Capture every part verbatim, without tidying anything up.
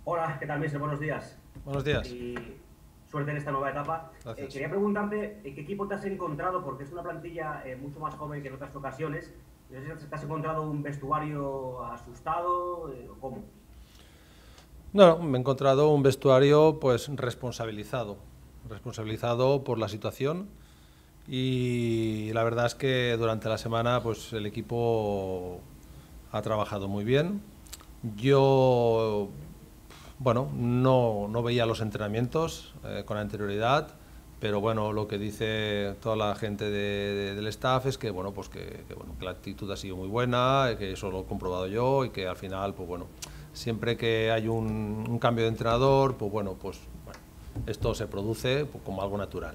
Hola, ¿qué tal, mister? Buenos días. Buenos días. Y suerte en esta nueva etapa. Eh, Gracias. quería preguntarte en qué equipo te has encontrado, porque es una plantilla eh, mucho más joven que en otras ocasiones. No sé si te has encontrado un vestuario asustado eh, o cómo. No, me he encontrado un vestuario pues responsabilizado, responsabilizado por la situación y la verdad es que durante la semana pues el equipo ha trabajado muy bien. Yo, bueno, no, no veía los entrenamientos eh, con anterioridad, pero bueno, lo que dice toda la gente de, de, del staff es que bueno, pues que, que, bueno, que la actitud ha sido muy buena, que eso lo he comprobado yo y que al final, pues bueno, siempre que hay un, un cambio de entrenador, pues bueno, pues bueno, esto se produce pues, como algo natural.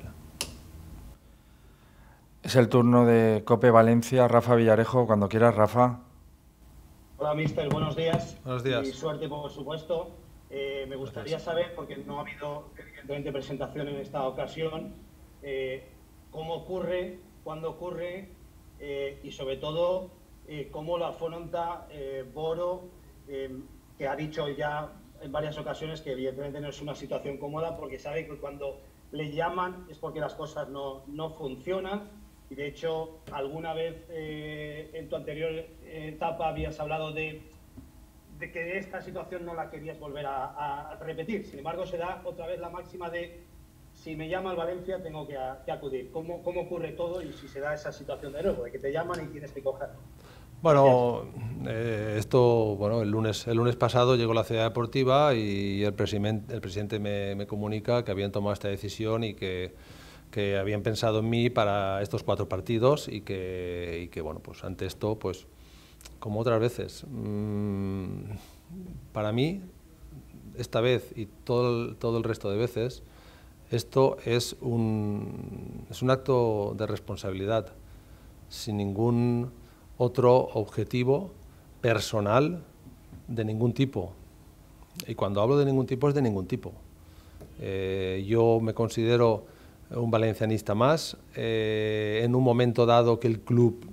Es el turno de Cope Valencia, Rafa Villarejo, cuando quieras, Rafa. Hola, mister, buenos días Buenos y días. suerte, por supuesto. Eh, me gustaría Gracias. saber, porque no ha habido evidentemente presentación en esta ocasión, eh, cómo ocurre, cuándo ocurre eh, y sobre todo eh, cómo lo afronta eh, Boro, eh, que ha dicho ya en varias ocasiones que evidentemente no es una situación cómoda porque sabe que cuando le llaman es porque las cosas no, no funcionan. Y de hecho, alguna vez eh, en tu anterior etapa habías hablado de, de que esta situación no la querías volver a, a repetir. Sin embargo, se da otra vez la máxima de si me llama el Valencia tengo que, a, que acudir. ¿Cómo, ¿Cómo ocurre todo y si se da esa situación de nuevo, de que te llaman y tienes que cogerlo? Bueno, eh, esto, bueno, el lunes, el lunes pasado llegó la ciudad deportiva y el presidente, el presidente me, me comunica que habían tomado esta decisión y que, que habían pensado en mí para estos cuatro partidos y que, y que bueno, pues ante esto, pues como otras veces, mmm, para mí, esta vez y todo el, todo el resto de veces, esto es un, es un acto de responsabilidad, sin ningún otro objetivo personal de ningún tipo. Y cuando hablo de ningún tipo es de ningún tipo. Eh, yo me considero un valencianista más. Eh, en un momento dado que el club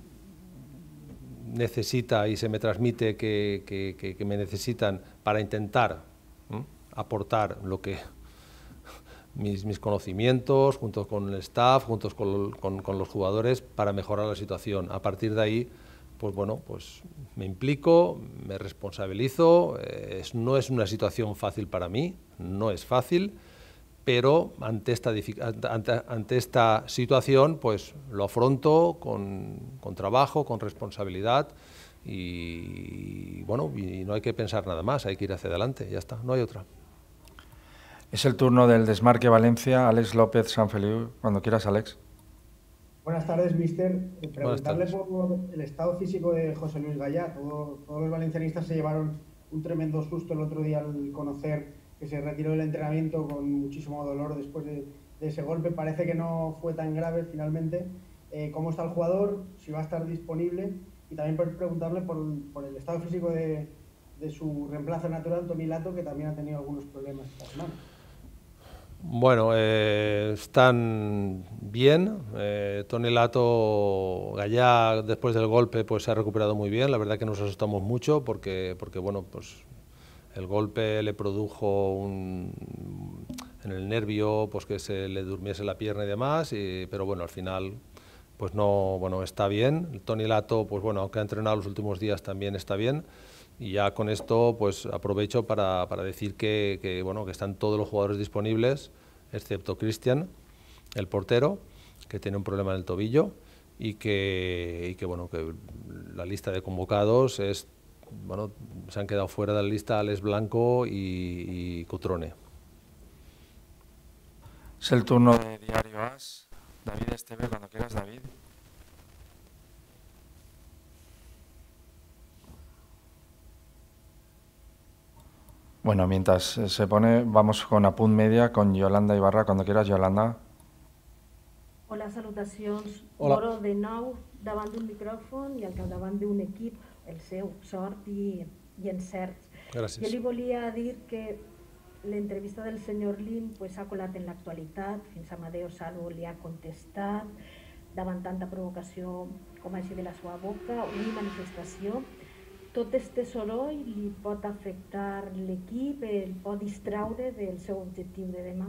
necesita y se me transmite que, que, que, que me necesitan para intentar ¿eh? aportar lo que mis, mis conocimientos, junto con el staff, juntos con, con, con los jugadores, para mejorar la situación. A partir de ahí, pues bueno, pues me implico, me responsabilizo. Eh, es, no es una situación fácil para mí, no es fácil, pero ante esta, ante, ante esta situación, pues lo afronto con, con trabajo, con responsabilidad y bueno, y no hay que pensar nada más, hay que ir hacia adelante, ya está, no hay otra. Es el turno del Desmarque Valencia, Alex López Sanfeliu. Cuando quieras, Alex. Buenas tardes, mister. Eh, Buenas preguntarle tardes. por el estado físico de José Luis Gallá. Todo, todos los valencianistas se llevaron un tremendo susto el otro día al conocer que se retiró del entrenamiento con muchísimo dolor después de, de ese golpe. Parece que no fue tan grave finalmente. Eh, ¿Cómo está el jugador? Si va a estar disponible. Y también por preguntarle por, por el estado físico de, de su reemplazo natural, Toni Lato, que también ha tenido algunos problemas esta semana. Bueno, eh, están bien. Eh, Toni Lato, Gallá, después del golpe, pues se ha recuperado muy bien. La verdad que nos asustamos mucho porque, porque bueno, pues el golpe le produjo un, en el nervio, pues que se le durmiese la pierna y demás. Y, pero bueno, al final, pues no, bueno, está bien. Toni Lato, pues bueno, aunque ha entrenado los últimos días, también está bien. Y ya con esto pues aprovecho para, para decir que, que, bueno, que están todos los jugadores disponibles, excepto Cristian, el portero, que tiene un problema en el tobillo y que, y que, bueno, que la lista de convocados es, bueno, se han quedado fuera de la lista Alex Blanco y, y Cutrone. Es el turno de Diario As, David Esteve, cuando quieras, David. Bueno, mientras se pone, vamos con Apunt Media, con Yolanda Ibarra, cuando quieras, Yolanda. Hola, salutacions. Hola. Moro de nou davant d'un micròfon i al capdavant d'un equip, el seu, sort i, i encerts. Gràcies. Jo li volia dir que l'entrevista del senyor Lim pues, ha colat en l'actualitat, fins a Amadeo Salvo li ha contestat, davant tanta provocació com així de la seva boca, una manifestació tot este soroll li pot afectar l'equip, el pot distraure del seu objectiu de demà?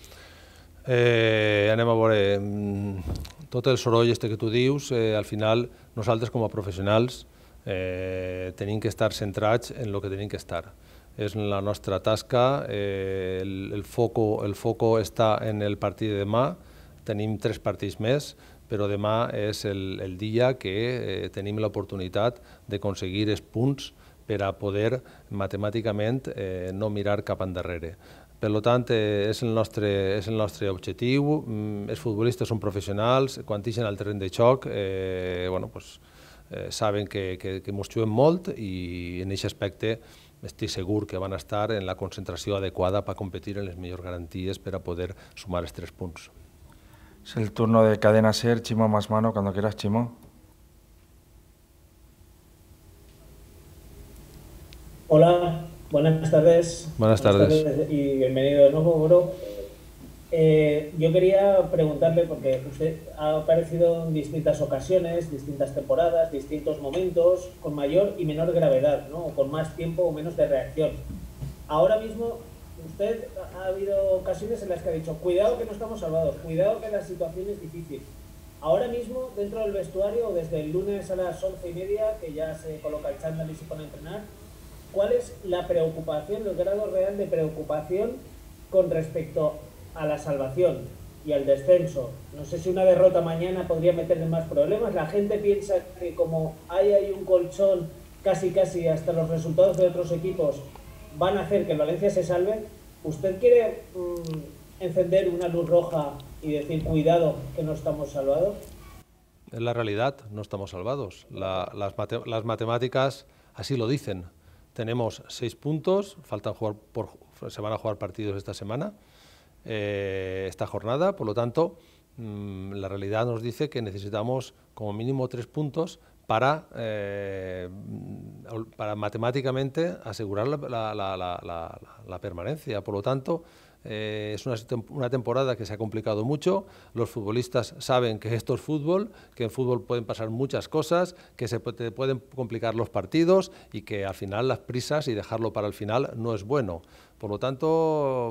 Eh, anem a veure, tot el soroll este que tu dius, eh, al final nosaltres com a professionals eh, tenim que estar centrats en el que tenim que estar. És la nostra tasca, eh, el, el, foco, el foco està en el partit de demà, tenim tres partits més, però demà és el, el dia que eh, tenim l'oportunitat d'aconseguir els punts per a poder matemàticament eh, no mirar cap endarrere. Per tant, eh, és, el nostre, és el nostre objectiu. Mm, els futbolistes són professionals, quan ixen al terreny de xoc eh, bueno, pues, eh, saben que, que, que ens juguem molt i en aquest aspecte estic segur que van estar en la concentració adequada per competir en les millors garanties per a poder sumar els tres punts. Es el turno de Cadena Ser, Chimo Masmano, cuando quieras, Chimo. Hola, buenas tardes. Buenas tardes. Buenas tardes y bienvenido de nuevo, Boro. Eh, yo quería preguntarle, porque usted ha aparecido en distintas ocasiones, distintas temporadas, distintos momentos, con mayor y menor gravedad, ¿no? O con más tiempo o menos de reacción. Ahora mismo, usted ha habido ocasiones en las que ha dicho, cuidado que no estamos salvados, cuidado que la situación es difícil. Ahora mismo, dentro del vestuario, desde el lunes a las once y media, que ya se coloca el chándal y se pone a entrenar, ¿cuál es la preocupación, el grado real de preocupación con respecto a la salvación y al descenso? No sé si una derrota mañana podría meterle más problemas. La gente piensa que como hay ahí un colchón, casi casi hasta los resultados de otros equipos van a hacer que el Valencia se salve. ¿Usted quiere mmm, encender una luz roja y decir, cuidado, que no estamos salvados? En la realidad, no estamos salvados. La, las, mate, las matemáticas así lo dicen. Tenemos seis puntos, faltan jugar por, se van a jugar partidos esta semana, eh, esta jornada, por lo tanto, mmm, la realidad nos dice que necesitamos como mínimo tres puntos para, eh, para matemáticamente asegurar la, la, la, la, la, la permanencia. Por lo tanto, eh, es una, una temporada que se ha complicado mucho. Los futbolistas saben que esto es fútbol, que en fútbol pueden pasar muchas cosas, que se te pueden complicar los partidos y que al final las prisas y dejarlo para el final no es bueno. Por lo tanto,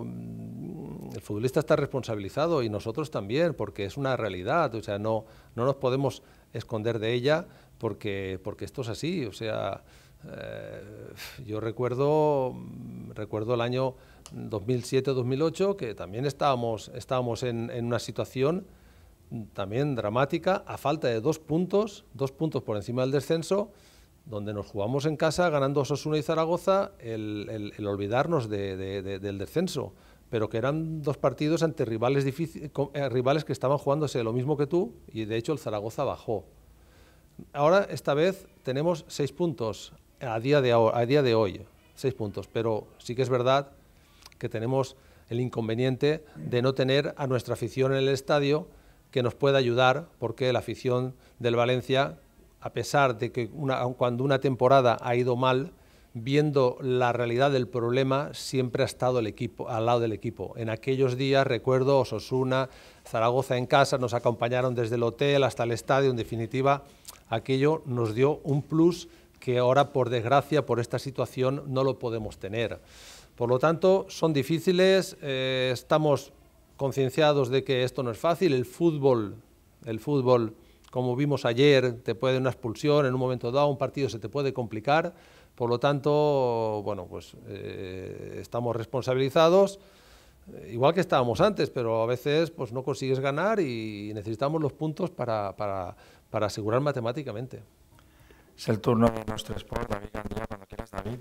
el futbolista está responsabilizado y nosotros también, porque es una realidad. O sea, no, no nos podemos esconder de ella porque, porque esto es así. O sea, eh, yo recuerdo, recuerdo el año dos mil siete dos mil ocho, que también estábamos, estábamos en, en una situación también dramática, a falta de dos puntos, dos puntos por encima del descenso, donde nos jugamos en casa ganando Osasuna y Zaragoza, el, el, el olvidarnos de, de, de, del descenso, pero que eran dos partidos ante rivales, difícil, eh, rivales que estaban jugándose lo mismo que tú, y de hecho el Zaragoza bajó. Ahora, esta vez, tenemos seis puntos a día de, a día de hoy, seis puntos, pero sí que es verdad que tenemos el inconveniente de no tener a nuestra afición en el estadio que nos pueda ayudar, porque la afición del Valencia, a pesar de que una, cuando una temporada ha ido mal, viendo la realidad del problema, siempre ha estado el equipo, al lado del equipo. En aquellos días, recuerdo, Osasuna, Zaragoza en casa, nos acompañaron desde el hotel hasta el estadio. En definitiva, aquello nos dio un plus que ahora, por desgracia, por esta situación, no lo podemos tener. Por lo tanto, son difíciles, eh, estamos concienciados de que esto no es fácil. El fútbol, el fútbol, como vimos ayer, te puede una expulsión, en un momento dado un partido se te puede complicar. Por lo tanto, bueno, pues eh, estamos responsabilizados, eh, igual que estábamos antes, pero a veces pues no consigues ganar y necesitamos los puntos para, para, para asegurar matemáticamente. Es el turno de nuestro Sport, David Gandía, cuando quieras, David.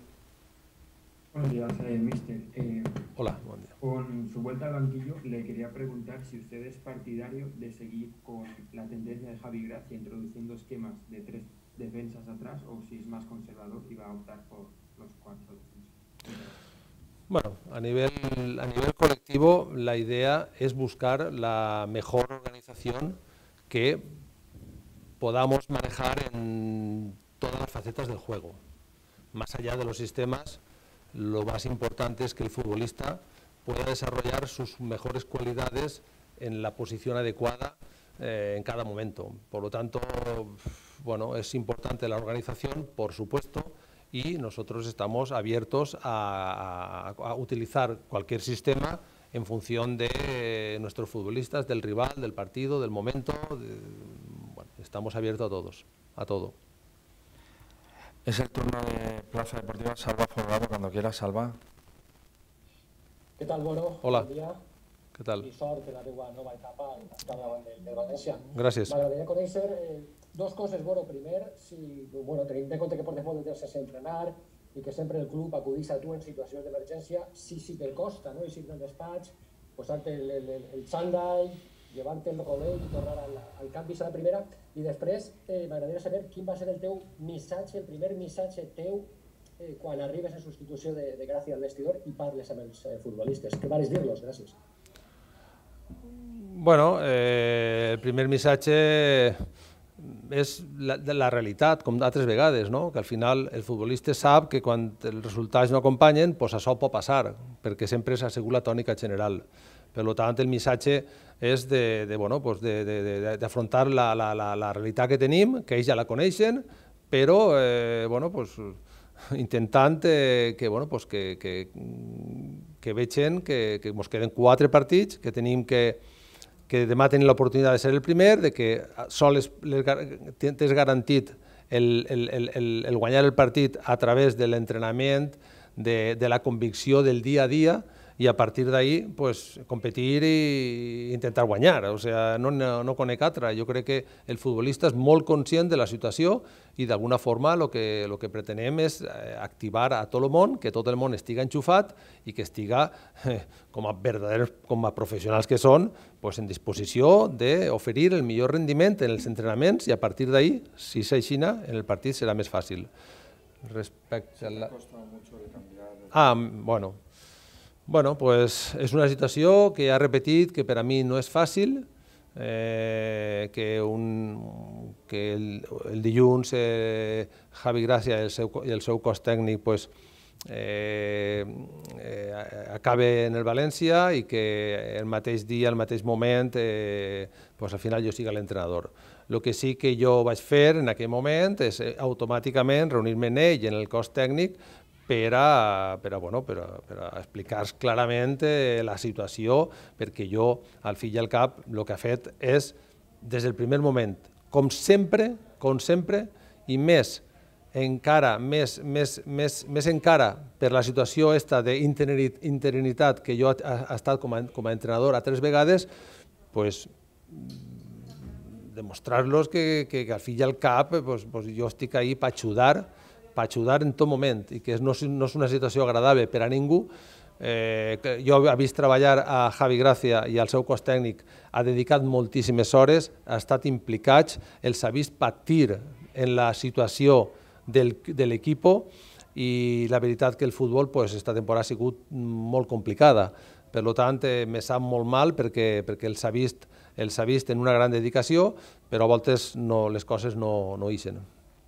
Buenos días, eh, mister. Eh, Hola, buen día. Con su vuelta al banquillo, le quería preguntar si usted es partidario de seguir con la tendencia de Javi Gracia introduciendo esquemas de tres defensas atrás, o si es más conservador y va a optar por los cuatro defensas. Bueno, a nivel, a nivel colectivo, la idea es buscar la mejor organización que podamos manejar en todas las facetas del juego. Más allá de los sistemas, lo más importante es que el futbolista pueda desarrollar sus mejores cualidades en la posición adecuada eh, en cada momento. Por lo tanto, bueno, es importante la organización, por supuesto, y nosotros estamos abiertos a, a, a utilizar cualquier sistema en función de nuestros futbolistas, del rival, del partido, del momento. De, bueno, estamos abiertos a todos, a todo. Es el turno de Plaza Deportiva. Salva Folgado, cuando quieras, Salva. Què tal, Boro? Hola. Bon dia. Què tal? I sort en la teva nova etapa davant del, del València. Gràcies. M'agradaria conèixer eh, dos coses, Boro. Primer, si, bueno, tenint en compte que portes molt de temps sense entrenar i que sempre el club acudís a tu en situacions d'emergència, si, si te costa, no?, i si al despatx, posar-te el, el, el, el xandall, llevar-te el rolet i tornar al, al canvi a la primera. I després, eh, m'agradaria saber quin va ser el teu missatge, el primer missatge teu eh, quan arribes a substitució de, de Gràcia al vestidor i parles amb els eh, futbolistes. Què vares dir-los? Gràcies. Bueno, eh, el primer missatge és la, de la realitat, com d'altres vegades, no? Que al final el futbolista sap que quan els resultats no acompanyen, pues això pot passar, perquè sempre s'ha sigut la tònica general. Per tant, el missatge és de, de, bueno, pues de, de, de, d'afrontar la, la, la, la realitat que tenim, que ells ja la coneixen, però eh, bueno, pues, intentant eh, que, bueno, pues que, que, que vegin que, que ens queden quatre partits, que tenim que que demà tenim l'oportunitat de ser el primer, de que sols tens garantit el, el, el, el guanyar el partit a través de l'entrenament, de, de la convicció del dia a dia, i a partir d'ahí pues, competir i intentar guanyar. O sea, no, no, no conec altra. Jo crec que el futbolista és molt conscient de la situació i d'alguna forma el que, lo que pretenem és activar a tot el món, que tot el món estiga enxufat i que estiga, eh, com a verdaders, com a professionals que són, pues, en disposició d'oferir el millor rendiment en els entrenaments i a partir d'ahí, si s'aixina, en el partit serà més fàcil. Respecte a la... Ah, bueno... Bueno, pues és una situació que ja he repetit que per a mi no és fàcil, eh, que, un, que el, el dilluns eh, Javi Gràcia i el seu, i el seu cos tècnic pues, eh, eh, acabe en el València i que el mateix dia, el mateix moment, eh, pues, al final jo siga l'entrenador. El que sí que jo vaig fer en aquell moment és eh, automàticament reunir-me en ell i en el cos tècnic per a, per a, bueno, per a, per a explicar clarament eh, la situació, perquè jo, al fill i al cap, el que ha fet és, des del primer moment, com sempre, com sempre, i més encara, més, més, més, més encara per la situació esta d'interinitat que jo he estat com a, com a entrenador a tres vegades, pues, demostrar-los que, que, que al fill i al cap pues, pues, jo estic ahí per ajudar, per ajudar en tot moment i que no, no és una situació agradable per a ningú. Eh, jo he vist treballar a Javi Gràcia i al seu cos tècnic, ha dedicat moltíssimes hores, ha estat implicats, els ha vist patir en la situació del, de l'equip i la veritat que el futbol pues, esta temporada ha sigut molt complicada. Per tant, eh, me sap molt mal perquè, perquè els ha vist, els ha vist en una gran dedicació, però a voltes no, les coses no, no ixen.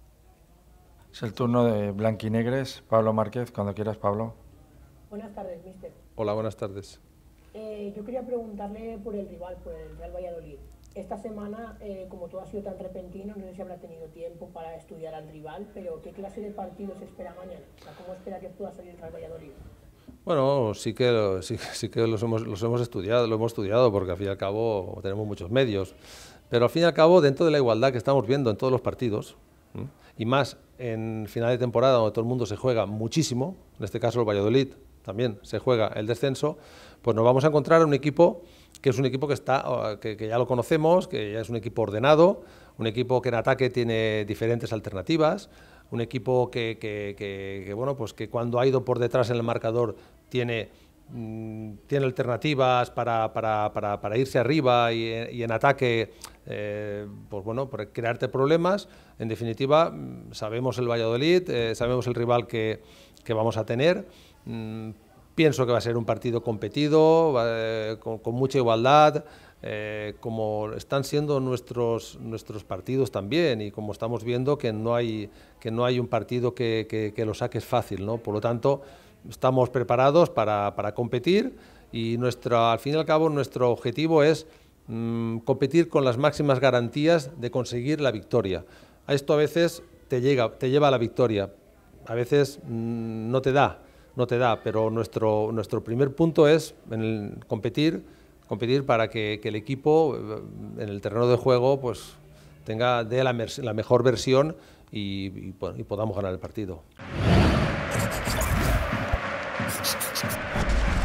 Es el turno de Blanquinegres. Pablo Márquez, cuando quieras, Pablo. Buenas tardes, mister. Hola, buenas tardes. Eh, yo quería preguntarle por el rival, por el Real Valladolid. Esta semana, eh, como todo ha sido tan repentino, no sé si habrá tenido tiempo para estudiar al rival, pero ¿qué clase de partido se espera mañana? O sea, ¿cómo espera que pueda salir el Real Valladolid? Bueno, sí que, sí, sí que los, hemos, los hemos estudiado, lo hemos estudiado porque al fin y al cabo tenemos muchos medios, pero al fin y al cabo dentro de la igualdad que estamos viendo en todos los partidos, ¿eh? Y más en final de temporada donde todo el mundo se juega muchísimo, en este caso el Valladolid también se juega el descenso, pues nos vamos a encontrar un equipo que es un equipo que, está, que, que ya lo conocemos, que ya es un equipo ordenado, un equipo que en ataque tiene diferentes alternativas, un equipo que, que, que, que, bueno, pues que cuando ha ido por detrás en el marcador tiene, mmm, tiene alternativas para, para, para, para irse arriba y, y en ataque eh, pues bueno, por crearte problemas. En definitiva, sabemos el Valladolid, eh, sabemos el rival que, que vamos a tener. Mm, pienso que va a ser un partido competido, eh, con, con mucha igualdad, eh, como están siendo nuestros, nuestros partidos también, y como estamos viendo que no hay, que no hay un partido que, que, que lo saques fácil, ¿no? Por lo tanto, estamos preparados para, para competir y nuestro, al fin y al cabo nuestro objetivo es mmm, competir con las máximas garantías de conseguir la victoria. A esto a veces te, llega, te lleva a la victoria, a veces mmm, no te da, no te da, pero nuestro, nuestro primer punto es en el competir, competir para que, que el equipo en el terreno de juego pues tenga dé la, la mejor versión y, y, y podamos ganar el partido.